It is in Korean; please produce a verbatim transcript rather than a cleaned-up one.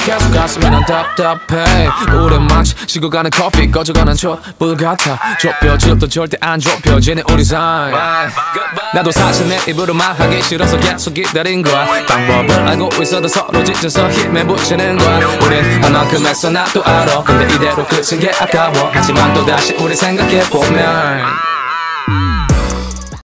계속 가슴이 난 답답해. 우린 망치 식어가는 커피 꺼져가는 촛불 같아. 좁혀져도 절대 안 좁혀지는 우리 사이. 나도 사실 내 입으로 말하기 싫어서 계속 기다린 거야. 방법을 알고 있어도 서로 지쳐서 힘에 붙이는 거야. 우린 한 만큼 했어 나도 알아. 근데 이대로 끝인 게 아까워. 하지만 또다시 우리 생각해보면